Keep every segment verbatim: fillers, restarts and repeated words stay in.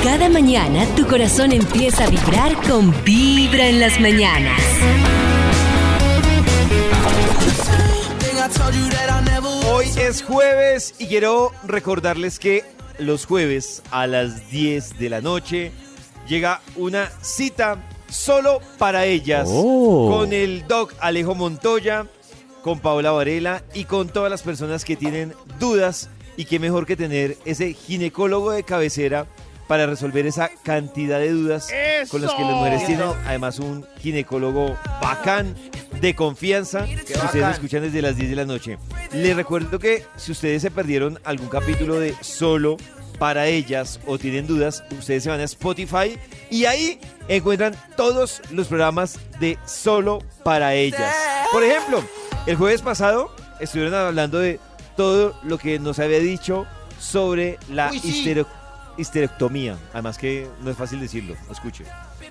Cada mañana tu corazón empieza a vibrar con Vibra en las mañanas. Hoy es jueves y quiero recordarles que los jueves a las diez de la noche llega una cita solo para ellas Oh. con el doc Alejo Montoya, con Paola Varela y con todas las personas que tienen dudas, y qué mejor que tener ese ginecólogo de cabecera para resolver esa cantidad de dudas con las que las mujeres tienen. Además, un ginecólogo bacán, de confianza, que ustedes escuchan desde las diez de la noche. Les recuerdo que si ustedes se perdieron algún capítulo de Solo para Ellas o tienen dudas, ustedes se van a Spotify y ahí encuentran todos los programas de Solo para Ellas. Por ejemplo, el jueves pasado estuvieron hablando de todo lo que nos había dicho sobre la Uy, sí. histero- histerectomía. Además que no es fácil decirlo, escuche.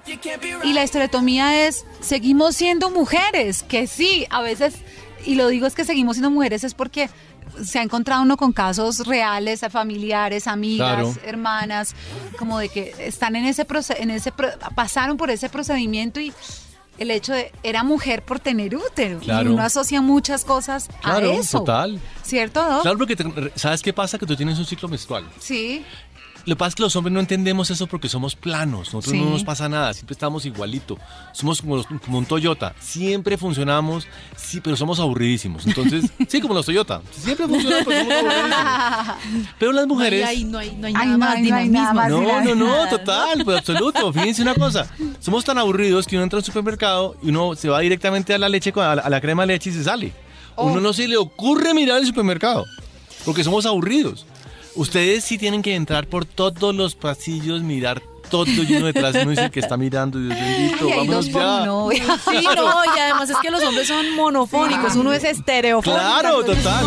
Y la histerectomía es, seguimos siendo mujeres, que sí, a veces, y lo digo es que seguimos siendo mujeres es porque se ha encontrado uno con casos reales, a familiares, amigas, Claro. hermanas, como de que están en ese proce- en ese pro- pasaron por ese procedimiento y el hecho de era mujer por tener útero. Claro. Y uno asocia muchas cosas Claro, a eso. total. ¿Cierto, Doc? Claro, porque te- ¿sabes qué pasa? Que tú tienes un ciclo menstrual. Sí. Lo que pasa es que los hombres no entendemos eso porque somos planos. Nosotros Sí. no nos pasa nada, siempre estamos igualito. Somos como, los- como un Toyota. Siempre funcionamos, sí, pero somos aburridísimos. Entonces, sí, como los Toyota. Siempre funcionamos, pero somos aburridísimos. Pero las mujeres... No hay, no hay, no hay Ay, nada no más hay- no hay dinamismo. nada más. No, no, no, total, pues absoluto. Fíjense una cosa. Somos tan aburridos que uno entra al supermercado y uno se va directamente a la leche, con- a la, a la crema de leche y se sale. Oh. Uno no se le ocurre mirar el supermercado porque somos aburridos. Ustedes sí tienen que entrar por todos los pasillos, mirar todo y uno detrás uno dice que está mirando, Dios bendito, Ay, hay vámonos dos por ya. uno. Sí, no, y además es que los hombres son monofónicos, uno es estereofónico. Claro, total.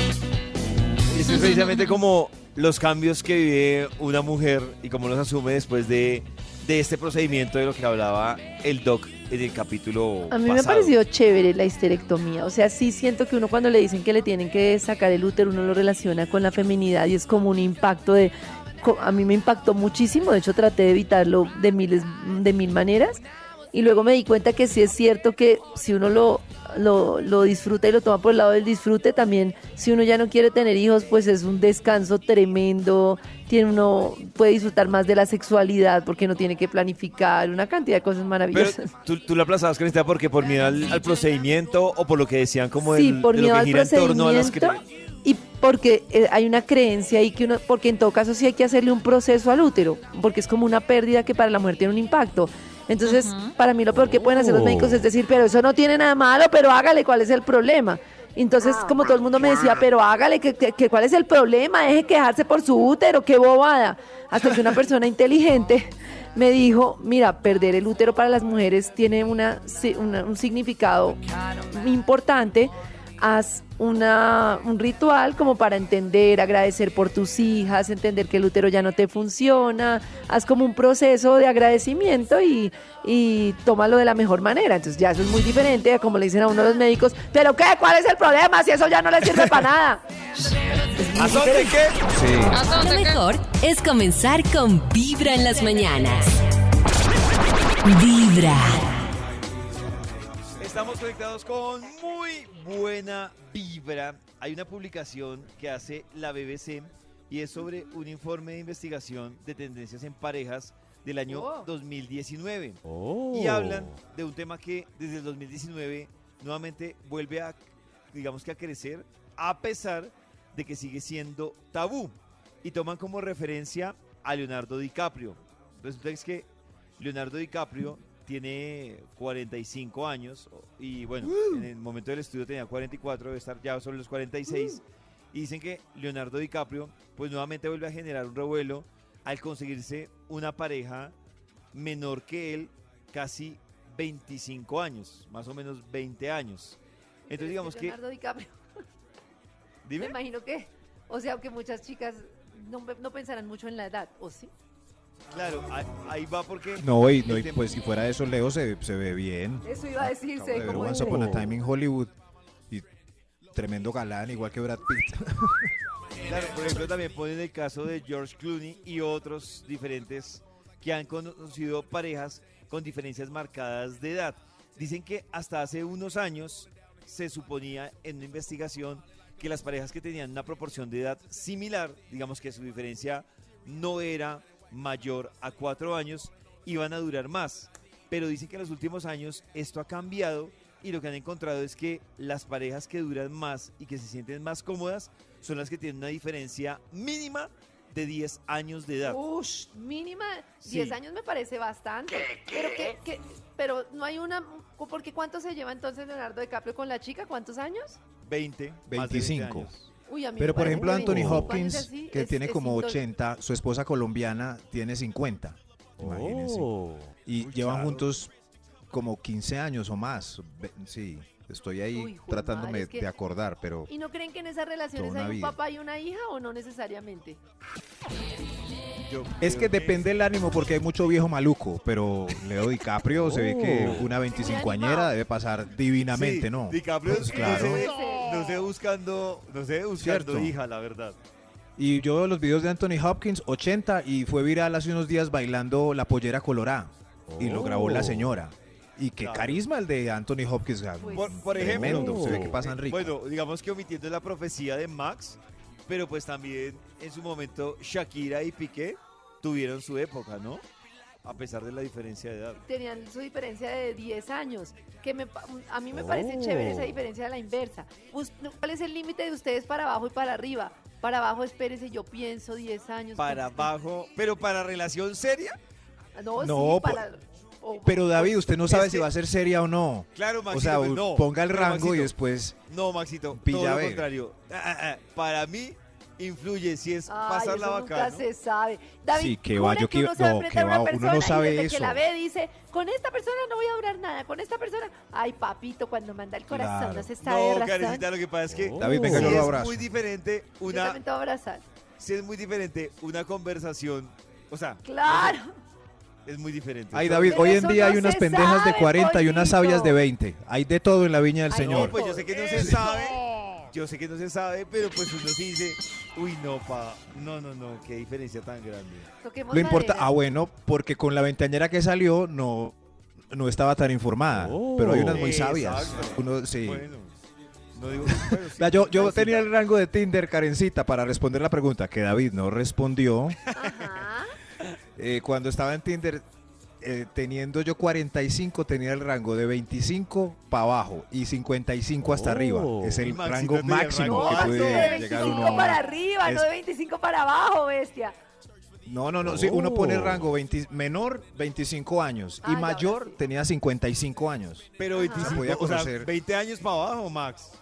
Y eso es precisamente como los cambios que vive una mujer y cómo los asume después de, de este procedimiento de lo que hablaba el doc en el capítulo A mí me ha pasado. parecido chévere la histerectomía. O sea, sí siento que uno cuando le dicen que le tienen que sacar el útero, uno lo relaciona con la feminidad y es como un impacto de... co- A mí me impactó muchísimo, de hecho traté de evitarlo de miles, de mil maneras. Y luego me di cuenta que sí es cierto que si uno lo, lo, lo disfruta y lo toma por el lado del disfrute, también si uno ya no quiere tener hijos, pues es un descanso tremendo. Tiene uno puede disfrutar más de la sexualidad porque no tiene que planificar una cantidad de cosas Pero maravillosas. tú, tú la aplazabas, Cristina, porque por miedo al, al procedimiento o por lo que decían como Sí, el, por de lo miedo que al gira en torno a las procedimiento cre- y porque eh, hay una creencia ahí que uno, porque en todo caso sí hay que hacerle un proceso al útero, porque es como una pérdida que para la mujer tiene un impacto. Entonces, para mí lo peor que pueden hacer los Oh. médicos es decir, pero eso no tiene nada malo, pero hágale, ¿cuál es el problema? Entonces, como todo el mundo me decía, pero hágale, que, que- que ¿cuál es el problema? Deje quejarse por su útero, qué bobada. Hasta que una persona inteligente me dijo, mira, perder el útero para las mujeres tiene una, si- una- un significado importante. Haz una, un ritual como para entender, agradecer por tus hijas, entender que el útero ya no te funciona, haz como un proceso de agradecimiento y, y tómalo de la mejor manera. Entonces ya eso es muy diferente a como le dicen a uno los médicos, ¿pero qué? ¿Cuál es el problema? Si eso ya no le sirve para nada. ¿A dónde qué? Lo mejor es comenzar con Vibra en las mañanas. Vibra. Estamos conectados con muy buena vibra. Hay una publicación que hace la B B C y es sobre un informe de investigación de tendencias en parejas del año Oh. dos mil diecinueve. Oh. Y hablan de un tema que desde el dos mil diecinueve nuevamente vuelve a, digamos que a crecer, a pesar de que sigue siendo tabú. Y toman como referencia a Leonardo DiCaprio. Resulta que es que Leonardo DiCaprio tiene cuarenta y cinco años y bueno, en el momento del estudio tenía cuarenta y cuatro, debe estar ya sobre los cuarenta y seis. Y dicen que Leonardo DiCaprio pues nuevamente vuelve a generar un revuelo al conseguirse una pareja menor que él, casi veinticinco años, más o menos veinte años. Entonces digamos que... Leonardo DiCaprio. Me Dime. imagino que, o sea, que muchas chicas no, no pensarán mucho en la edad, ¿o sí? Claro, ahí, ahí va porque... No, y, no, el y tema- pues si fuera eso, Leo se, se ve bien. Eso iba a Acabo decirse. de ver como Once dice. Upon a Time in Hollywood y tremendo galán, igual que Brad Pitt. Claro, por ejemplo, también ponen el caso de George Clooney y otros diferentes que han conocido parejas con diferencias marcadas de edad. Dicen que hasta hace unos años se suponía en una investigación que las parejas que tenían una proporción de edad similar, digamos que su diferencia no era mayor a cuatro años, iban a durar más. Pero dicen que en los últimos años esto ha cambiado y lo que han encontrado es que las parejas que duran más y que se sienten más cómodas son las que tienen una diferencia mínima de diez años de edad. Ush, mínima, Sí. diez años me parece bastante. Pero que, que- pero no hay una, porque ¿cuánto se lleva entonces Leonardo DiCaprio con la chica? ¿Cuántos años? veinte, más de veinte veinticinco. años. Uy, a mí Pero me por parece ejemplo que Anthony veinticinco años Hopkins, así que es- tiene es como intol- ochenta, su esposa colombiana tiene cincuenta. Imagínense. Oh. Y Uy, llevan claro. juntos como quince años o más. Ve- Sí, estoy ahí Uy, jue tratándome madre, es que- de acordar, pero ¿Y no creen que en esas relaciones Toda una hay un vida. papá y una hija o no necesariamente? Yo es que creo depende del ánimo porque hay mucho viejo maluco, pero Leo DiCaprio se ve que Oh. una veinticincoañera debe pasar divinamente, Sí, ¿no? DiCaprio Pues no, claro. sé, no sé buscando, no sé buscando Cierto. hija, la verdad. Y yo veo los videos de Anthony Hopkins, ochenta, y fue viral hace unos días bailando La Pollera Colorá. Y lo grabó la señora. Y qué Claro. carisma el de Anthony Hopkins. Pues, Por, por ejemplo, Tremendo, se ve que pasan rico. bueno, digamos que omitiendo la profecía de Max, pero pues también en su momento Shakira y Piqué tuvieron su época, ¿no? A pesar de la diferencia de edad. Tenían su diferencia de diez años, que me pa- a mí me Oh. parece chévere esa diferencia de la inversa. Us- ¿Cuál es el límite de ustedes para abajo y para arriba? Para abajo, espérese, yo pienso diez años. Para con- abajo, pero para relación seria, No, No, sí, para... o- Pero David, usted no sabe Es si que- va a ser seria o no. claro, Maxito, O sea, pues no. ponga el Pero, rango Maxito, y después... No, Maxito, Pilla todo lo ve. contrario. Ah, ah, ah, Para mí influye si es Ay, pasarla eso nunca bacano. se sabe. David, Sí, que va, jure yo que que- uno se va a no, enfrentar que a una va, uno no persona sabe y desde eso. que la ve dice, con esta persona no voy a hablar nada, con esta persona, ay papito, cuando manda el corazón Claro. no se sabe No, razón. Karencita, lo que pasa es que Oh. David, venga, sí yo lo es abrazo. muy diferente Yo una, también te voy a abrazar. sí es muy diferente una conversación, o sea, Claro. es muy diferente. Ay, Eso- David, Pero hoy en eso día no hay unas se pendejas de sabe, cuarenta y unas pollito. sabias de veinte. Hay de todo en la viña del Ay, Señor. No, pues yo sé que no se sabe, yo sé que no se sabe, pero pues uno sí dice, uy, no, pa, no, no, no, qué diferencia tan grande. Toquemos Lo importa, madera. ah bueno, porque con la veinteañera que salió no, no estaba tan informada. Oh. Pero hay unas muy sabias. Exacto. Uno, sí. Bueno, no digo, bueno, sí, Vea, yo yo Karencita. tenía el rango de Tinder, Karencita, para responder la pregunta que David no respondió. Ajá. Eh, cuando estaba en Tinder, eh, teniendo yo cuarenta y cinco, tenía el rango de veinticinco para abajo y cincuenta y cinco hasta Oh. arriba. Es el Y Maxito rango tenía el máximo rango que No, alto. de puede llegar veinticinco uno. para arriba, Es- no de veinticinco para abajo, bestia. No, no, no, sí, uno Oh. pone el rango veinte menor, veinticinco años, Ah, y ya, mayor ahora sí. tenía cincuenta y cinco años. Pero Ajá. veinticinco, Podía o sea, conocer. veinte años para abajo, Max.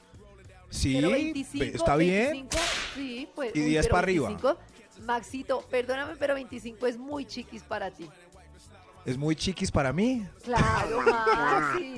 Sí, Pero veinticinco, pe- está bien. veinticinco, sí, pues. Y uy, diez pero para arriba. veinticinco, Maxito, perdóname, pero veinticinco es muy chiquis para ti. Es muy chiquis para mí. Claro, Maxi.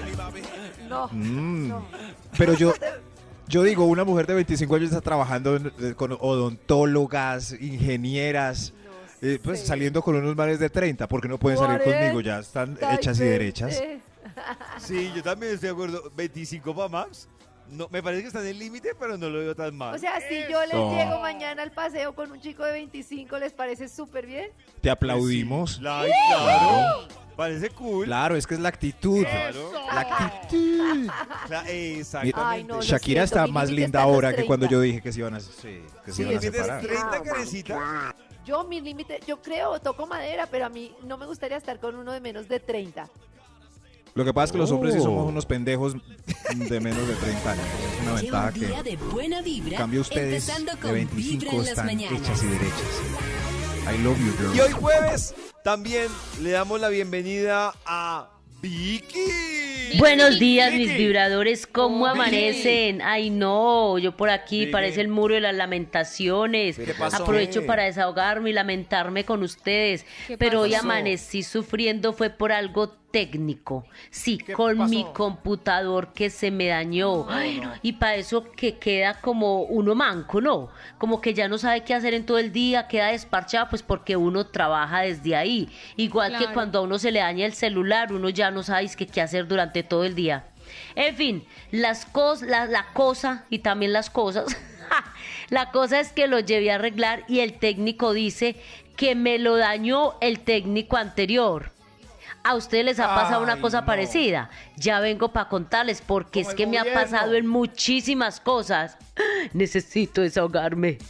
No, Mm. no. Pero yo, yo digo, una mujer de veinticinco años está trabajando en- eh, con odontólogas, ingenieras, No eh, pues sé. saliendo con unos manes de treinta, porque no pueden salir cuarenta conmigo, ya están Ay, hechas y veinte. derechas. Sí, yo también estoy de acuerdo. veinticinco para Max. No, me parece que está en el límite, pero no lo veo tan mal. O sea, si yo les Eso. llego mañana al paseo con un chico de veinticinco, ¿les parece súper bien? Te aplaudimos. La- ay, claro. Parece cool. Claro, es que es la actitud. Claro. La actitud. Cla- Ay, exactamente. no, lo Shakira siento, está mi más límite linda está en los ahora que cuando treinta. yo dije que se iban a, sí, que se Sí, iban a ¿Tienes separar. treinta, Karencita? Yo, mi límite, yo creo, toco madera, pero a mí no me gustaría estar con uno de menos de treinta. Lo que pasa es que los hombres sí Oh. somos unos pendejos de menos de treinta años. Es una Lleva ventaja un que, día de buena vibra, en cambio, ustedes empezando de con Vibra veinticinco en las están mañanas. hechas y derechas. I love you, girl. Y hoy jueves también le damos la bienvenida a Vicky. Buenos días, mis Vicky. vibradores, ¿cómo Oh, amanecen? Ay, no, yo por aquí Vicky. parece el muro de las lamentaciones. ¿Qué pasó? Aprovecho ¿Qué? para desahogarme y lamentarme con ustedes, pero hoy amanecí sufriendo fue por algo técnico. Sí, con mi computador que se me dañó. Ay, y para eso que queda como uno manco, ¿no? Como que ya no sabe qué hacer en todo el día, queda desparchado, pues porque uno trabaja desde ahí. Igual que Claro. cuando a uno se le daña el celular, uno ya no sabe es que qué hacer durante todo el día. En fin, las cosas, la, la cosa y también las cosas La cosa es que lo llevé a arreglar y el técnico dice que me lo dañó el técnico anterior. ¿A ustedes les ha pasado una Ay, cosa no. parecida? Ya vengo para contarles porque es Como el que me ha gobierno. pasado en muchísimas cosas. Necesito desahogarme.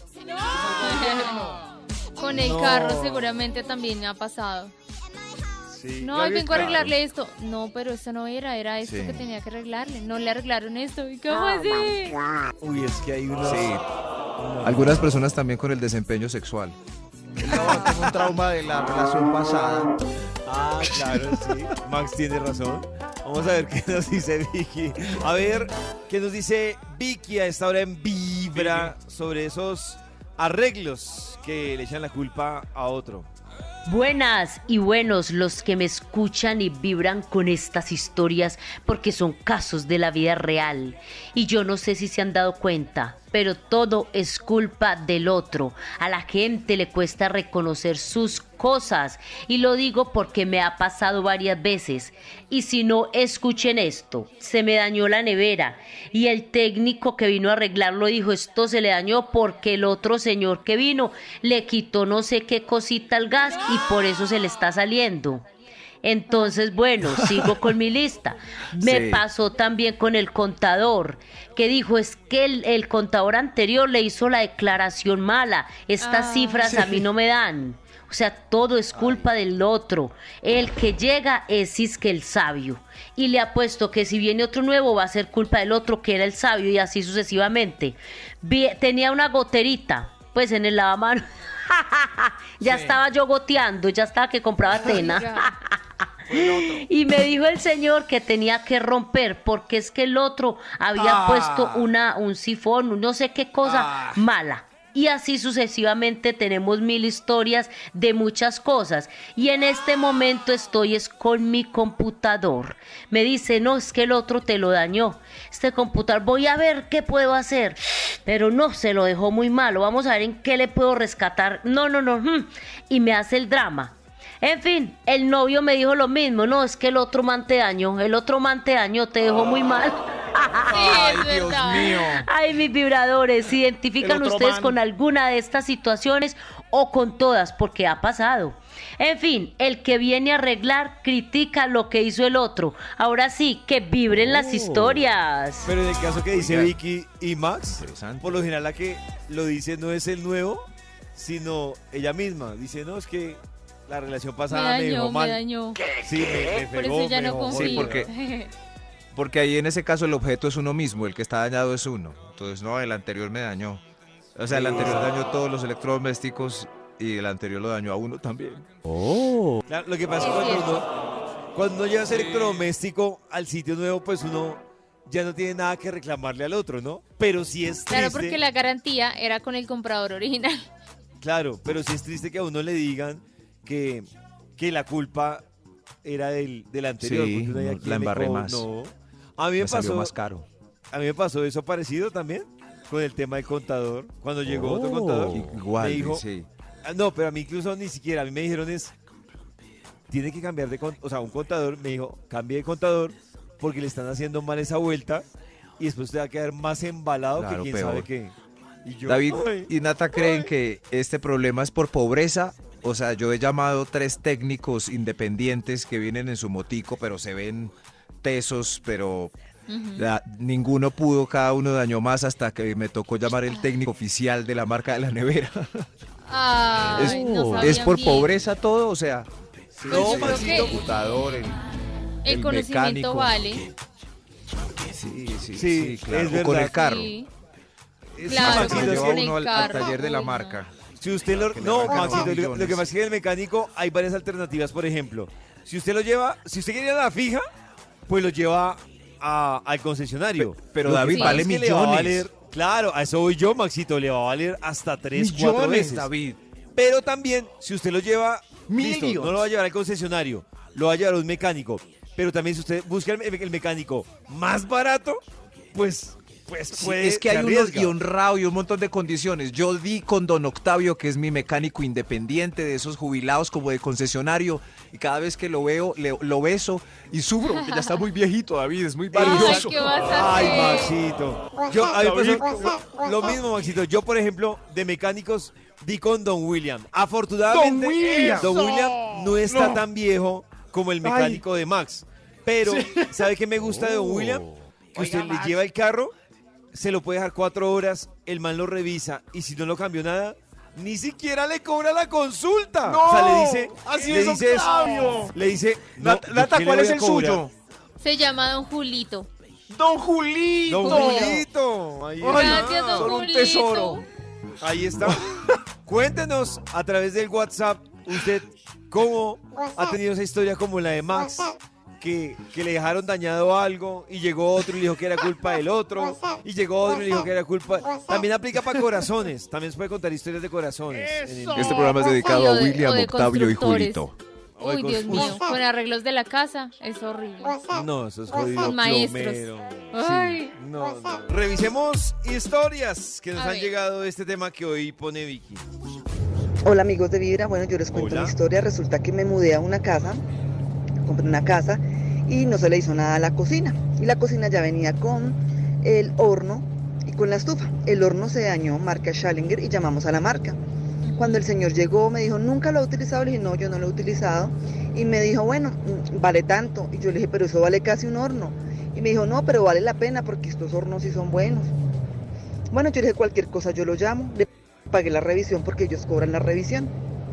Con el No. carro seguramente también me ha pasado. Sí, No, Gaby, ay, vengo a claro. arreglarle esto. No, pero esto no era, era esto Sí. que tenía que arreglarle. No le arreglaron esto. ¿Y cómo así? Uy, es que hay unos... Sí. Algunas personas también con el desempeño sexual. No, tengo un trauma de la relación pasada. Ah, claro, sí. Max tiene razón. Vamos a ver qué nos dice Vicky. A ver, ¿qué nos dice Vicky a esta hora en Vibra sobre esos arreglos que le echan la culpa a otro? Buenas y buenos los que me escuchan y vibran con estas historias porque son casos de la vida real. Y yo no sé si se han dado cuenta, pero todo es culpa del otro. A la gente le cuesta reconocer sus cosas y lo digo porque me ha pasado varias veces. Y si no, escuchen esto, se me dañó la nevera y el técnico que vino a arreglarlo dijo esto se le dañó porque el otro señor que vino le quitó no sé qué cosita al gas y por eso se le está saliendo. Entonces, bueno, sigo con mi lista. Me Sí. pasó también con el contador, que dijo, es que el, el contador anterior le hizo la declaración mala. Estas Ah. cifras a mí no me dan. O sea, todo es culpa del otro. El que llega es isque el sabio. Y le apuesto que si viene otro nuevo va a ser culpa del otro que era el sabio y así sucesivamente. Vi- tenía una goterita, pues en el lavamanos. Ya estaba yo goteando, ya estaba que compraba tena. Y me dijo el señor que tenía que romper porque es que el otro había Ah. puesto una, un sifón, no sé qué cosa Ah. mala. Y así sucesivamente tenemos mil historias de muchas cosas. Y en este momento estoy es con mi computador. Me dice, no, es que el otro te lo dañó. Este computador, voy a ver qué puedo hacer. Pero no, se lo dejó muy malo. Vamos a ver en qué le puedo rescatar. No, no, no. mm. Y me hace el drama. En fin, el novio me dijo lo mismo. No, es que el otro man te dañó. El otro man te dañó, te dejó muy mal. Ay, es Dios verdad. mío. Ay, mis vibradores, ¿se identifican El otro ustedes man. con alguna de estas situaciones o con todas? Porque ha pasado. En fin, el que viene a arreglar critica lo que hizo el otro. Ahora sí, que vibren las historias. Pero en el caso que dice Oiga. Vicky y Max, Interesante. por lo general la que lo dice no es el nuevo, sino ella misma. Dice, no, es que la relación Me pasada me, dejó dañó, me mal. dañó. Sí, me, me Por pegó, eso ya me no dejó confío. jodido. Sí, porque- Porque ahí en ese caso el objeto es uno mismo, el que está dañado es uno. Entonces, no, el anterior me dañó. O sea, el anterior dañó todos los electrodomésticos y el anterior lo dañó a uno también. Claro, lo que pasa es que cuando uno, cuando uno lleva ese electrodoméstico al sitio nuevo, pues uno ya no tiene nada que reclamarle al otro, ¿no? Pero sí es triste. Claro, porque la garantía era con el comprador original. Claro, pero sí es triste que a uno le digan que, que la culpa era del, del anterior. Sí, porque uno ya no, quién la le embarré co- más. No. A mí me, Me salió pasó, más caro. a mí me pasó eso parecido también con el tema del contador. Cuando llegó otro contador, Igual, me dijo, sí. ah, no, pero a mí incluso ni siquiera, a mí me dijeron es, tiene que cambiar de contador, o sea, un contador me dijo, cambie de contador porque le están haciendo mal esa vuelta y después usted va a quedar más embalado Claro, que quién peor. sabe qué. Y yo, David ay, y Nata creen que este problema es por pobreza. O sea, yo he llamado tres técnicos independientes que vienen en su motico, pero se ven tesos, pero la- ninguno pudo, cada uno dañó más hasta que me tocó llamar el técnico oficial de la marca de la nevera. Ay, es, no es sabían por bien. pobreza todo, o sea, Pues yo creo Maxito, que computador, el, el, el conocimiento mecánico. vale. Sí, sí, Sí, sí, claro. es O con verdad. el carro. Sí. es- Claro, Maxito, Maxito es lleva que- uno al, al carro, taller de la uy, no. marca. Si usted lo... Que le No, arrancan Maxito, lo, millones. lo que pasa es que en el mecánico hay varias alternativas. Por ejemplo, si usted lo lleva, si usted quiere la fija, pues lo lleva a- al concesionario. Pe- pero Lo que David, pasa vale es que le va a millones. valer- claro, a eso voy yo, Maxito, le va a valer hasta tres, cuatro Millones, veces. David. Pero también, si usted lo lleva, listo, Millions. no lo va a llevar al concesionario, lo va a llevar a un mecánico. Pero también si usted busca el, el mecánico más barato, pues pues Sí, puede, es que hay se unos arriesga. y honrado y un montón de condiciones. Yo di con don Octavio, que es mi mecánico independiente de esos jubilados como de concesionario, y cada vez que lo veo, le- lo beso y sufro, porque ya está muy viejito, David, es muy Ay, valioso. ¿qué vas a Ay, hacer? Maxito. Yo, a mí me pasó lo, lo mismo, Maxito. Yo, por ejemplo, de mecánicos, di con Don William. Afortunadamente, Don William. Don William no está No. tan viejo como el mecánico de Max. Pero, ¿sabe qué me gusta de Don William? Que usted le lleva el carro, se lo puede dejar cuatro horas, el man lo revisa, y si no lo cambió nada, ni siquiera le cobra la consulta. No, o sea, le dice, así le es, dice eso. Octavio. Le dice, no, Nat- ¿yo Nata, qué le ¿cuál voy es a el cobrar? suyo? Se llama Don Julito. Don Julito. Don Julito. Ahí está. Gracias, Don Son un Julito. tesoro. Ahí está. Cuéntenos a través del WhatsApp, usted cómo ha tenido esa historia como la de Max, que, que le dejaron dañado algo y llegó otro y le dijo que era culpa del otro, y llegó otro y le dijo que era culpa... También aplica para corazones, también se puede contar historias de corazones. en el- Este programa es dedicado Sí, o a de- William, o de Octavio y constructores. Julito. Uy, Dios mío, con arreglos de la casa, es horrible. No, eso es jodido. Con maestros. plomero. Ay. Sí, no, no. Revisemos historias que nos A han ver. llegado de este tema que hoy pone Vicky. Hola amigos de Vibra, bueno yo les cuento Hola. mi historia, resulta que me mudé a una casa, compré una casa y no se le hizo nada a la cocina y la cocina ya venía con el horno y con la estufa, el horno se dañó, marca Schallinger y llamamos a la marca. Cuando el señor llegó me dijo, ¿nunca lo he utilizado? Le dije, no, yo no lo he utilizado y me dijo, bueno, mm, vale tanto y yo le dije, pero eso vale casi un horno y me dijo, no, pero vale la pena porque estos hornos sí son buenos. Bueno, yo le dije, cualquier cosa yo lo llamo, le pagué la revisión porque ellos cobran la revisión.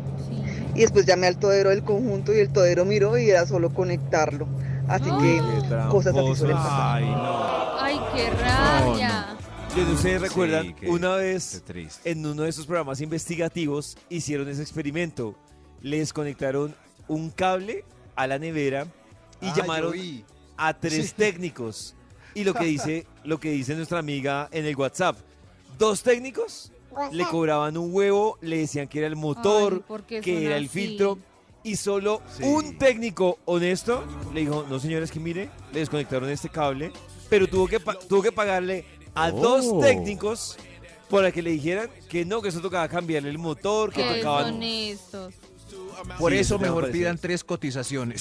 Y después llamé al todero del conjunto y el todero miró y era solo conectarlo. Así que cosas así suelen pasar. Ay, no. Ay, qué rabia. Yo no sé, ¿ustedes recuerdan? Sí, qué- Una qué vez triste. en uno de esos programas investigativos hicieron ese experimento. Les conectaron un cable a la nevera y Ah, llamaron yo vi. a tres Sí. técnicos. Y lo que dice, lo que dice nuestra amiga en el WhatsApp, dos técnicos le cobraban un huevo, le decían que era el motor, Ay, ¿por qué que son era el así? filtro. Y solo Sí. un técnico honesto le dijo, no señores, que mire, le desconectaron este cable, pero tuvo que, pa- tuvo que pagarle a Oh. dos técnicos para que le dijeran que no, que eso tocaba cambiarle el motor, que Qué tocaban... honestos. Por Sí, eso eso me mejor pareció. pidan tres cotizaciones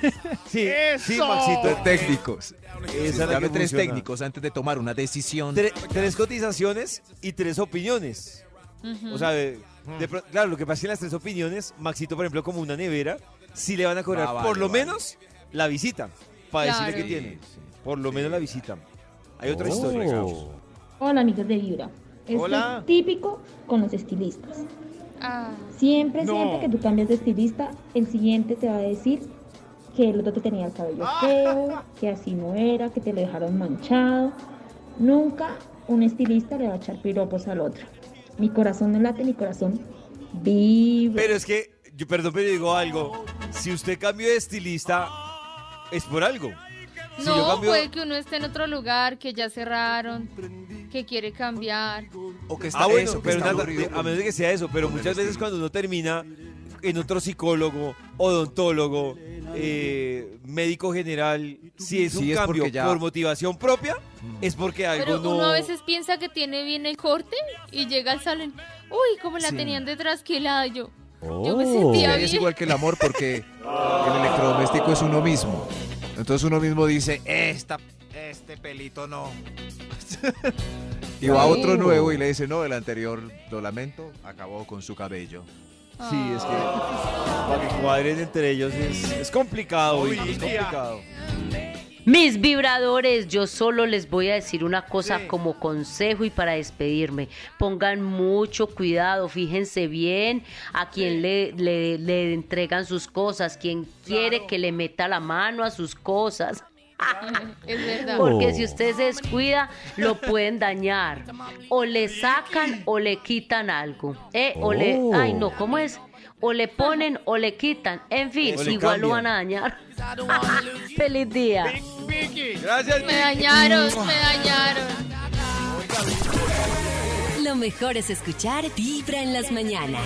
Sí, sí, Maxito. de técnicos. Esa es la Dame que tres funciona. técnicos antes de tomar una decisión. Tre- tres cotizaciones y tres opiniones. O sea, de- de pro- claro, lo que pasa es que en las tres opiniones, Maxito, por ejemplo, como una nevera, sí le van a cobrar Ah, vale, por lo vale. menos la visita, para Claro. decirle que Sí, tiene. sí. Por lo menos la visita. Hay otra Oh. historia. Hola amigos de Vibra. Esto Hola. es típico con los estilistas. Ah, Siempre, No. siempre que tú cambias de estilista, el siguiente te va a decir que el otro te tenía el cabello feo, que así no era, que te lo dejaron manchado. Nunca un estilista le va a echar piropos al otro. Mi corazón no late, mi corazón vibra. Pero es que, yo perdón, pero digo algo. Si usted cambió de estilista, es por algo. Si yo no, cambio- puede que uno esté en otro lugar, que ya cerraron, que quiere cambiar. O que está Ah, bueno, eso, que pero está nada, aburrido de- a con- menos de que sea eso, pero con el muchas veces estilo. cuando uno termina en otro psicólogo, odontólogo, eh, médico general, si es un Sí, es cambio porque ya- por motivación propia, es porque algo Pero no... uno a veces piensa que tiene bien el corte y llega al salón. Uy, como la Sí. tenían detrás que la yo. Yo me Oh. sentía Es bien. igual que el amor porque el electrodoméstico es uno mismo. Entonces uno mismo dice, Esta, este pelito no. Y va a otro nuevo y le dice, no, el anterior, lo lamento, acabó con su cabello. Sí, es que para que cuadren entre ellos es, es complicado, Vicky, es complicado. Mis vibradores, yo solo les voy a decir una cosa como consejo y para despedirme. Pongan mucho cuidado, fíjense bien a quien le, le, le entregan sus cosas, quien quiere que le meta la mano a sus cosas. Es verdad. Porque si usted se descuida, lo pueden dañar. O le sacan o le quitan algo. ¿eh? O le, Oh. ay no, ¿cómo es? O le ponen o le quitan. En fin, O le igual lo cambian. van a dañar. Feliz día. Gracias, Me dañaron, me dañaron. Lo mejor es escuchar Vibra en las mañanas.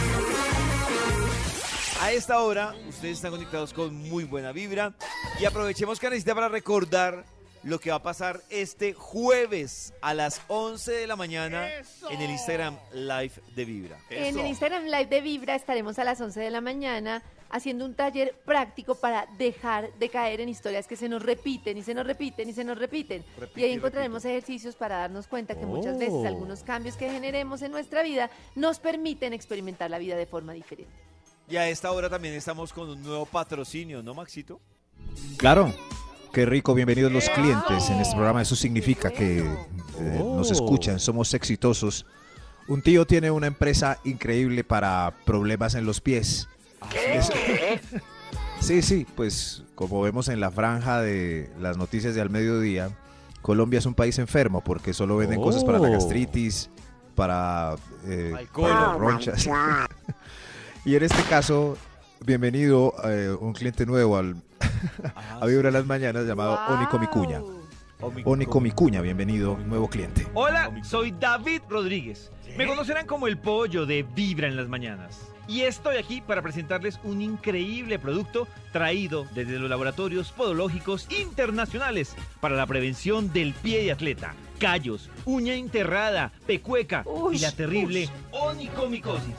A esta hora, ustedes están conectados con muy buena vibra y aprovechemos, Canecita, para recordar lo que va a pasar este jueves a las once de la mañana en el Instagram Live de Vibra. En el Instagram Live de Vibra estaremos a las once de la mañana haciendo un taller práctico para dejar de caer en historias que se nos repiten y se nos repiten y se nos repiten. Repite, y ahí encontraremos ejercicios para darnos cuenta que muchas veces Oh. algunos cambios que generemos en nuestra vida nos permiten experimentar la vida de forma diferente. Y a esta hora también estamos con un nuevo patrocinio, ¿no, Maxito? Claro. Qué rico, bienvenidos los clientes en este programa. Eso significa que eh, nos escuchan, somos exitosos. Un tío tiene una empresa increíble para problemas en los pies. Es- Sí, sí, pues como vemos en la franja de las noticias de al mediodía, Colombia es un país enfermo porque solo venden cosas para la gastritis, para, eh, Alcohol. para las ronchas. Y en este caso, bienvenido eh, un cliente nuevo al, a Vibra en las Mañanas llamado Ónico Micuña. Ónico Micuña, bienvenido, nuevo cliente. Hola, soy David Rodríguez. Me conocerán como el pollo de Vibra en las mañanas. Y estoy aquí para presentarles un increíble producto traído desde los laboratorios podológicos internacionales para la prevención del pie de atleta, callos, uña enterrada, pecueca y la terrible onicomicosis.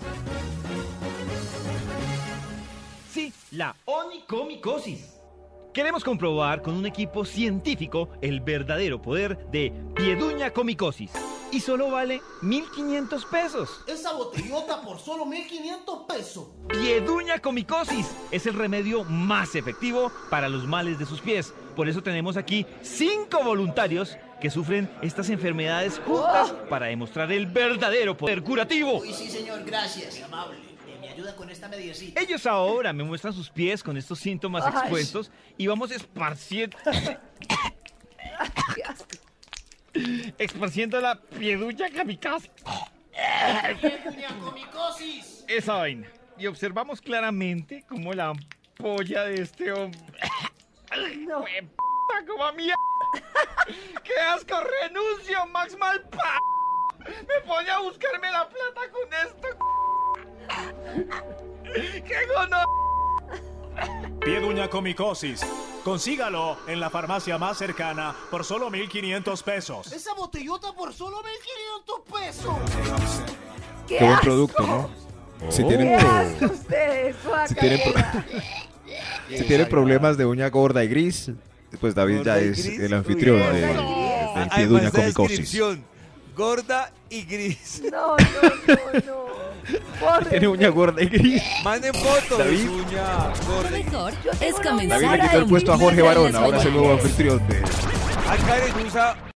Sí, la onicomicosis. Queremos comprobar con un equipo científico el verdadero poder de Pieduña comicosis. Y solo vale mil quinientos pesos. Esa botellota por solo mil quinientos pesos. Pieduña comicosis es el remedio más efectivo para los males de sus pies. Por eso tenemos aquí cinco voluntarios que sufren estas enfermedades juntas para demostrar el verdadero poder curativo. Uy, sí, señor, gracias. Amable. Eh, me ayuda con esta mediecita. Ellos ahora me muestran sus pies con estos síntomas Ay. expuestos y vamos esparciendo... esparciendo la pieduña kamikaze. Pieduña comicosis. Esa vaina. Y observamos claramente cómo la ampolla de este hombre... No. ¡Fue p*** como a mierda! ¡Qué asco! ¡Renuncio, Max Malpa! ¡Me pone a buscarme la plata con esto! ¡Qué gono! Pieduña comicosis. Consígalo en la farmacia más cercana por solo mil quinientos pesos. Esa botellota por solo mil quinientos pesos. ¡Qué, Qué buen asco! producto, ¿no? Si ¡Qué tienen, asco pro- ustedes, si tienen, pro- guacamole! si tienen problemas de uña gorda y gris, pues David ya ¿Gorda y es gris? el anfitrión Uy, de- no. del Además Pieduña de comicosis. descripción, gorda y gris. No, no, no, no. Borren. Tiene uña gorda y gris. Manden fotos de David. su uña gorda y gris. Mejor Yo tengo es una comenzar David le quitó el a puesto a Jorge Vibra en Barón, las ahora es el nuevo mañanas. anfitrión de... A Karen usa